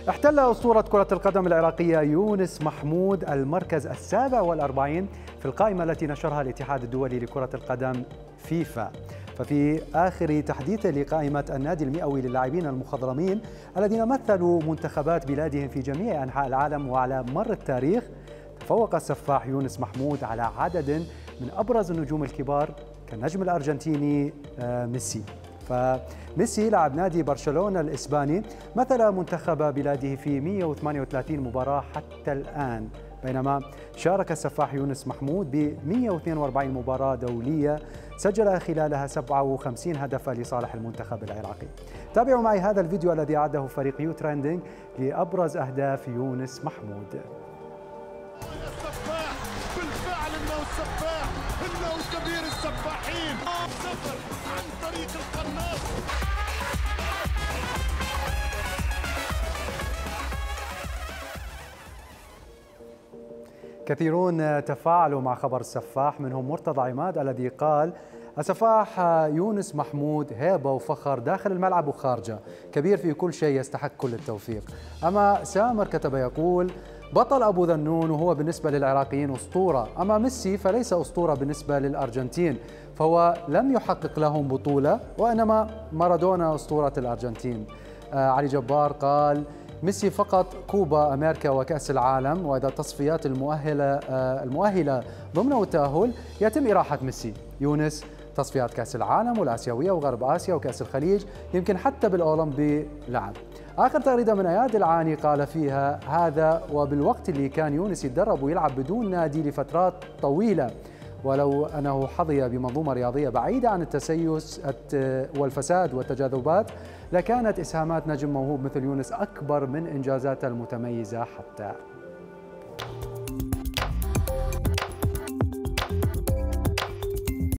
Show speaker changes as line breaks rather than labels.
احتل أسطورة كرة القدم العراقية يونس محمود المركز ال47 في القائمة التي نشرها الاتحاد الدولي لكرة القدم فيفا. ففي آخر تحديث لقائمة النادي المئوي للاعبين المخضرمين الذين مثلوا منتخبات بلادهم في جميع أنحاء العالم وعلى مر التاريخ، تفوق السفاح يونس محمود على عدد من أبرز النجوم الكبار كالنجم الأرجنتيني ميسي. فميسي لاعب نادي برشلونة الإسباني مثل منتخب بلاده في 138 مباراة حتى الآن، بينما شارك السفاح يونس محمود ب 142 مباراة دولية سجل خلالها 57 هدفا لصالح المنتخب العراقي. تابعوا معي هذا الفيديو الذي أعده فريق يو ترندنج لأبرز أهداف يونس محمود.
بالفعل انه السفاح، انه كبير السفاحين، صفر عن طريق القناص.
كثيرون تفاعلوا مع خبر السفاح، منهم مرتضى عماد الذي قال: السفاح يونس محمود هيبة وفخر داخل الملعب وخارجه، كبير في كل شيء يستحق كل التوفيق. أما سامر كتب يقول: بطل أبو ذنون وهو بالنسبة للعراقيين أسطورة، أما ميسي فليس أسطورة بالنسبة للأرجنتين، فهو لم يحقق لهم بطولة، وإنما مارادونا أسطورة الأرجنتين. علي جبار قال: ميسي فقط كوبا أمريكا وكأس العالم، وإذا التصفيات المؤهلة ضمن التأهل يتم إراحة ميسي. يونس تصفيات كأس العالم والآسيوية وغرب آسيا وكأس الخليج، يمكن حتى بالأولمبي لعب. آخر تغريدة من أياد العاني قال فيها: هذا وبالوقت اللي كان يونس يتدرب ويلعب بدون نادي لفترات طويلة، ولو أنه حظي بمنظومة رياضية بعيدة عن التسيس والفساد والتجاذبات، لكانت إسهامات نجم موهوب مثل يونس أكبر من إنجازاته المتميزة حتى.